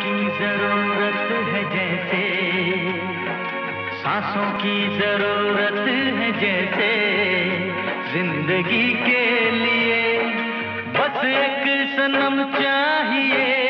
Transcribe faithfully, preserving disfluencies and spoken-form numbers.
की जरूरत है जैसे, सांसों की जरूरत है जैसे, जिंदगी के लिए बस एक सनम चाहिए।